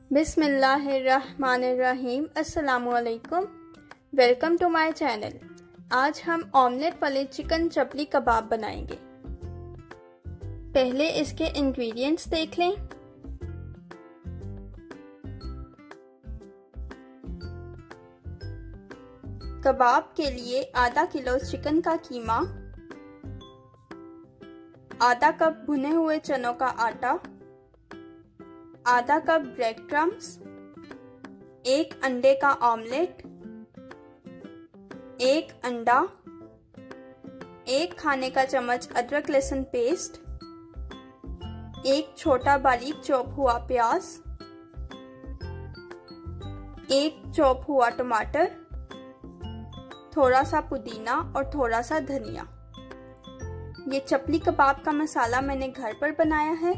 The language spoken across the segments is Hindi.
बिस्मिल्लाहिर्रहमानिर्रहीम। अस्सलामुअलैकुम। Welcome to my channel. आज हम ऑमलेट वाले चिकन चपली कबाब बनाएंगे। पहले इसके इंग्रेडिएंट्स देख लें। कबाब के लिए आधा किलो चिकन का कीमा, आधा कप भुने हुए चनों का आटा, आधा कप ब्रेड क्रम्स, एक अंडे का ऑमलेट, एक अंडा, एक खाने का चम्मच अदरक लहसुन पेस्ट, एक छोटा बारीक चॉप हुआ प्याज, एक चॉप हुआ टमाटर, थोड़ा सा पुदीना और थोड़ा सा धनिया। ये चपली कबाब का मसाला मैंने घर पर बनाया है।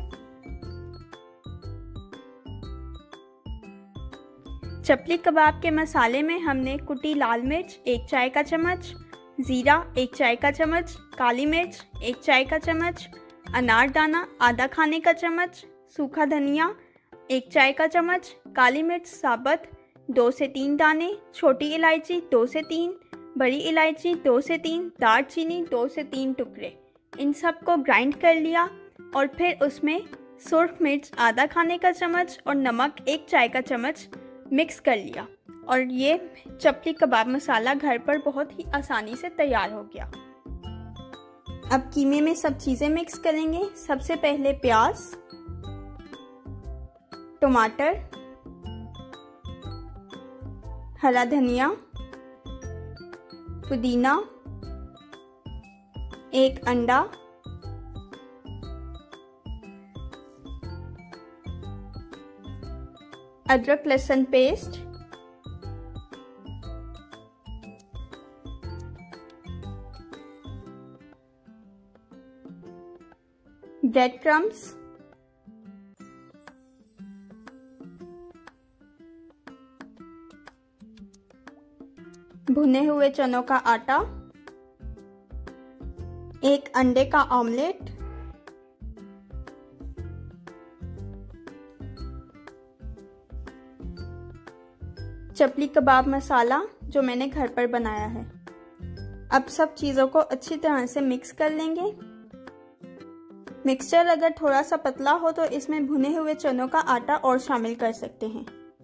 चपली कबाब के मसाले में हमने कुटी लाल मिर्च 1 चाय का चम्मच, जीरा 1 चाय का चम्मच, काली मिर्च 1 चाय का चम्मच, अनारदाना आधा खाने का चम्मच, सूखा धनिया 1 चाय का चम्मच, काली मिर्च साबुत 2 से 3 दाने, छोटी इलायची 2 से 3, बड़ी इलायची 2 से 3, दालचीनी 2 से 3 टुकड़े। इन सब को ग्राइंड कर लिया और फिर उसमें सुर्ख मिर्च आधा खाने का चम्मच और नमक 1 चाय का चम्मच मिक्स कर लिया और ये चपली कबाब मसाला घर पर बहुत ही आसानी से तैयार हो गया। अब कीमे में सब चीज़ें मिक्स करेंगे। सबसे पहले प्याज, टमाटर, हरा धनिया, पुदीना, एक अंडा, अदरक लहसुन पेस्ट, ब्रेड क्रम्स, भुने हुए चनों का आटा, एक अंडे का ऑमलेट, चपली कबाब मसाला जो मैंने घर पर बनाया है। अब सब चीज़ों को अच्छी तरह से मिक्स कर लेंगे। मिक्सचर अगर थोड़ा सा पतला हो तो इसमें भुने हुए चनों का आटा और शामिल कर सकते हैं।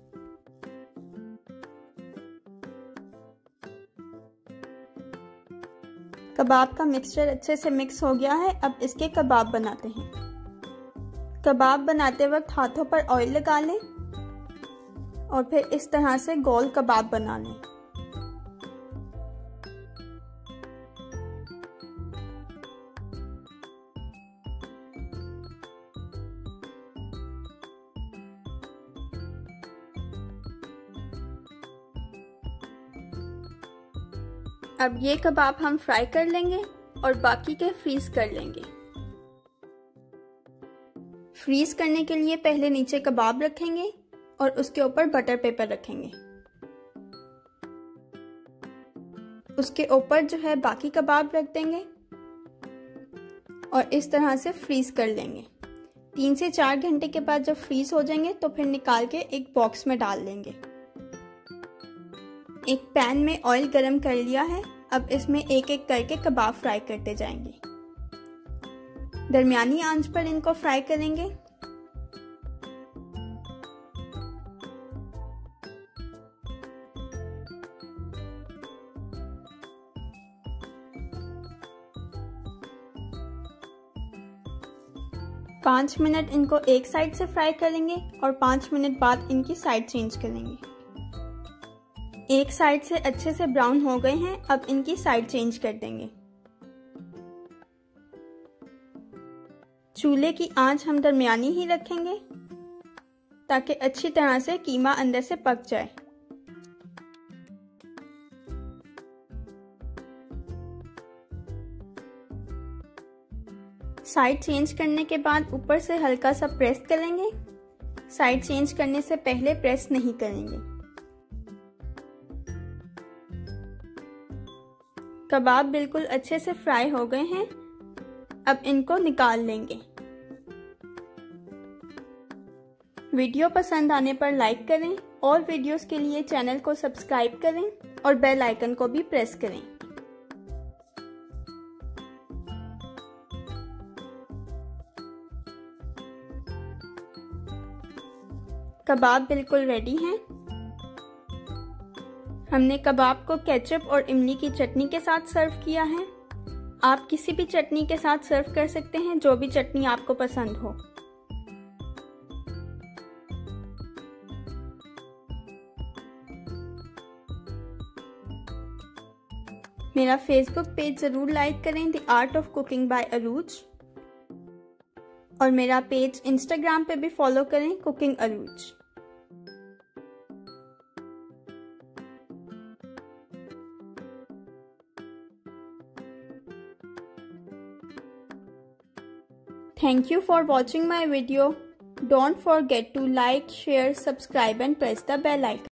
कबाब का मिक्सचर अच्छे से मिक्स हो गया है। अब इसके कबाब बनाते हैं। कबाब बनाते वक्त हाथों पर ऑयल लगा लें और फिर इस तरह से गोल कबाब बना लें। अब ये कबाब हम फ्राई कर लेंगे और बाकी के फ्रीज कर लेंगे। फ्रीज करने के लिए पहले नीचे कबाब रखेंगे और उसके ऊपर बटर पेपर रखेंगे। उसके ऊपर जो है बाकी कबाब रख देंगे और इस तरह से फ्रीज कर लेंगे। 3 से 4 घंटे के बाद जब फ्रीज हो जाएंगे तो फिर निकाल के एक बॉक्स में डाल देंगे। एक पैन में ऑयल गरम कर लिया है। अब इसमें एक एक करके कबाब फ्राई करते जाएंगे। दरमियानी आंच पर इनको फ्राई करेंगे। पाँच मिनट इनको एक साइड से फ्राई करेंगे और 5 मिनट बाद इनकी साइड चेंज करेंगे। एक साइड से अच्छे से ब्राउन हो गए हैं। अब इनकी साइड चेंज कर देंगे। चूल्हे की आंच हम दरमियानी ही रखेंगे ताकि अच्छी तरह से कीमा अंदर से पक जाए। साइड चेंज करने के बाद ऊपर से हल्का सा प्रेस करेंगे। साइड चेंज करने से पहले प्रेस नहीं करेंगे। कबाब बिल्कुल अच्छे से फ्राई हो गए हैं। अब इनको निकाल लेंगे। वीडियो पसंद आने पर लाइक करें और वीडियोस के लिए चैनल को सब्सक्राइब करें और बेल आइकन को भी प्रेस करें। कबाब बिल्कुल रेडी हैं। हमने कबाब को केचप और इमली की चटनी के साथ सर्व किया है। आप किसी भी चटनी के साथ सर्व कर सकते हैं, जो भी चटनी आपको पसंद हो। मेरा फेसबुक पेज ज़रूर लाइक करें, the art of cooking by Arooj, और मेरा पेज इंस्टाग्राम पे भी फॉलो करें, cooking Arooj. Thank you for watching my video. Don't forget to like, share, subscribe and press the bell icon.